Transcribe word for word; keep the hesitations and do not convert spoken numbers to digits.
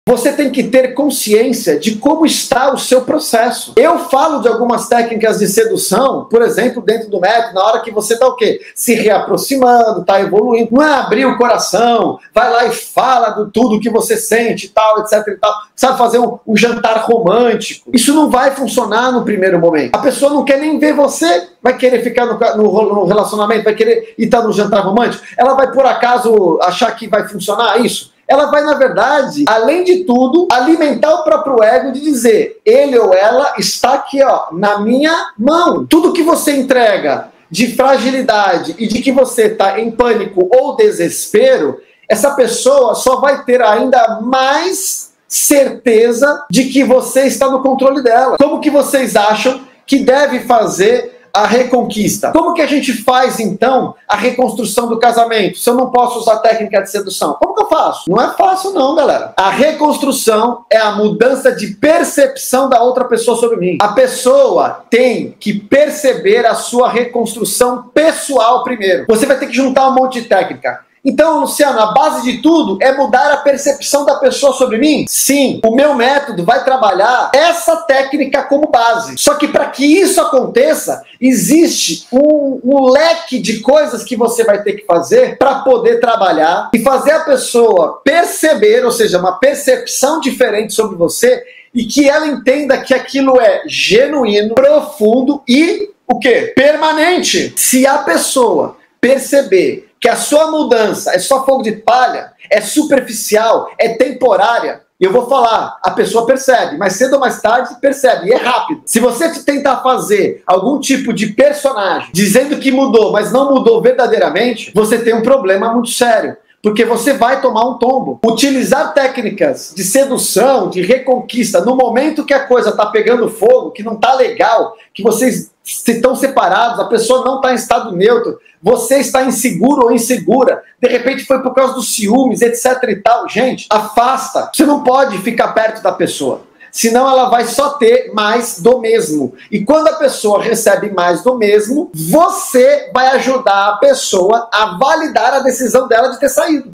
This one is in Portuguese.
Você tem que ter consciência de como está o seu processo. Eu falo de algumas técnicas de sedução, por exemplo, dentro do método, na hora que você está o quê? Se reaproximando, está evoluindo. Não é abrir o coração, vai lá e fala do tudo que você sente e tal, etc e tal. Sabe, fazer um, um jantar romântico. Isso não vai funcionar no primeiro momento. A pessoa não quer nem ver você, vai querer ficar no, no, no relacionamento, vai querer ir estar no jantar romântico. Ela vai, por acaso, achar que vai funcionar isso? Ela vai, na verdade, além de tudo, alimentar o próprio ego de dizer, ele ou ela está aqui, ó, na minha mão. Tudo que você entrega de fragilidade e de que você está em pânico ou desespero, essa pessoa só vai ter ainda mais certeza de que você está no controle dela. Como que vocês acham que deve fazer a reconquista? Como que a gente faz, então, a reconstrução do casamento, se eu não posso usar técnica de sedução? Como que eu faço? Não é fácil não, galera. A reconstrução é a mudança de percepção da outra pessoa sobre mim. A pessoa tem que perceber a sua reconstrução pessoal primeiro. Você vai ter que juntar um monte de técnica. Então, Luciano, a base de tudo é mudar a percepção da pessoa sobre mim? Sim, o meu método vai trabalhar essa técnica como base. Só que para que isso aconteça, existe um, um leque de coisas que você vai ter que fazer para poder trabalhar e fazer a pessoa perceber, ou seja, uma percepção diferente sobre você e que ela entenda que aquilo é genuíno, profundo e o quê? Permanente. Se a pessoa perceber que a sua mudança é só fogo de palha, é superficial, é temporária, eu vou falar, a pessoa percebe, mas cedo ou mais tarde percebe, e é rápido. Se você tentar fazer algum tipo de personagem dizendo que mudou, mas não mudou verdadeiramente, você tem um problema muito sério. Porque você vai tomar um tombo. Utilizar técnicas de sedução, de reconquista, no momento que a coisa está pegando fogo, que não está legal, que vocês estão separados, a pessoa não está em estado neutro, você está inseguro ou insegura, de repente foi por causa dos ciúmes, etc e tal. Gente, afasta. Você não pode ficar perto da pessoa. Senão ela vai só ter mais do mesmo. E quando a pessoa recebe mais do mesmo, você vai ajudar a pessoa a validar a decisão dela de ter saído.